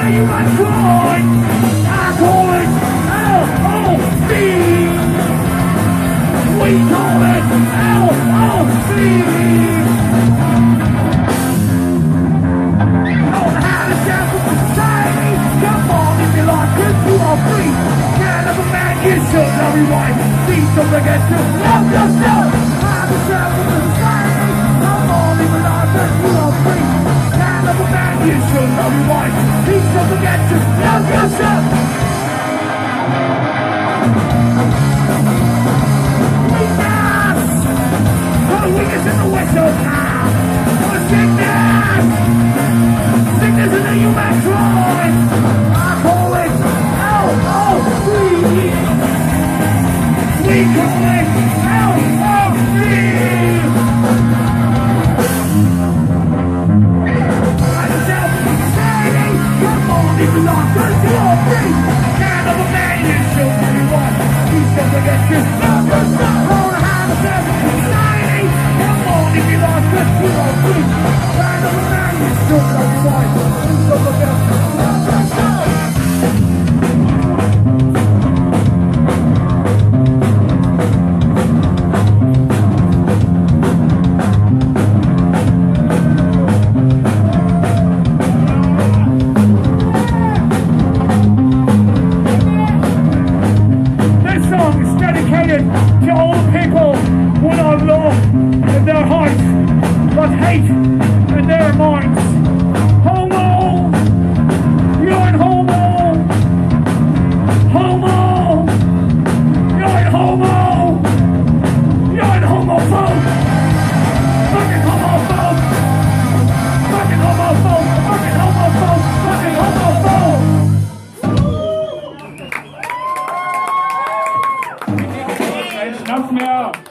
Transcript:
you might cry. I call it L-O-V. We call it L-O-V. On the highest level of society, come on if you like, 'cause you are free. Can't have a man, you should love your wife. Please don't forget to love yourself. Highest level of society, come on if you like, 'cause you are free. Can't have a man, you should love your wife. Please don't forget to love yourself. Weakness! For the weakness in the whistle now. For sickness! Sickness in the human tribe. I call it L-O-V. We call it L-O-V. Come on, if you like, 'cause you are free. Can't have a man, you should be one. Please don't forget to love yourself. On the highest level of society. Come on, if you like, 'cause you are free. Can't have a man, you should love your wife. Please don't forget to love yourself. To all the people who have love in their hearts, but hate in their minds. Homo! You're in homo! Homo! You're in homo! You're in homophobe! Fucking homophobe! Fucking homophobe! Fucking homophobe! Fucking homophobe! Enough now.